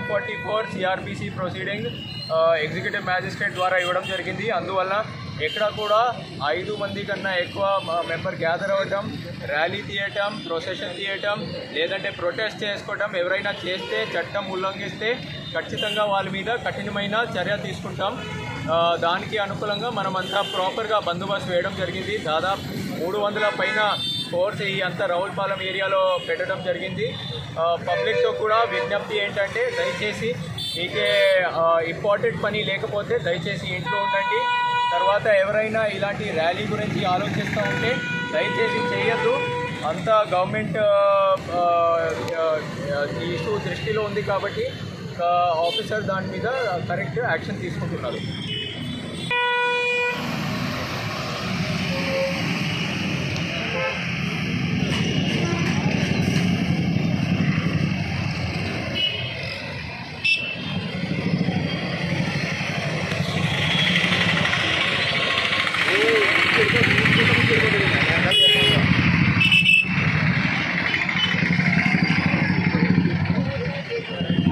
144 CrPC proceeding executive magistrate ద్వారా ఇవ్వడం జరిగింది. అందువల్ల ఎక్కడ కూడా 5 మంది కన్నా ఎక్కువ మెంబర్ గ్యాదర్ అవ్వటం, ర్యాలీ తీయటం, ప్రొసెషన్ తీయటం, లేదంటే ప్రొటెస్ట్ చేసుకోవటం ఎవరైనా చేస్తే, చట్టం ఉల్లంఘిస్తే ఖచ్చితంగా వాళ్ళ మీద కఠినమైన చర్య తీసుకుంటాం. దానికి అనుకూలంగా మనమంతా ప్రాపర్గా బందోబస్తు వేయడం జరిగింది. దాదాపు 300 పైన ఫోర్స్ ఈ అంతా రావులపాలెం ఏరియాలో పెట్టడం జరిగింది. పబ్లిక్తో కూడా విజ్ఞప్తి ఏంటంటే దయచేసి మీకే ఇంపార్టెంట్ పని లేకపోతే దయచేసి ఇంట్లో ఉండండి. తర్వాత ఎవరైనా ఇలాంటి ర్యాలీ గురించి ఆలోచిస్తూ ఉంటే దయచేసి చేయొద్దు. అంతా గవర్నమెంట్ ఇష్యూ దృష్టిలో ఉంది కాబట్టి ఆఫీసర్ దాని మీద కరెక్ట్ యాక్షన్ తీసుకుంటున్నారు. Good.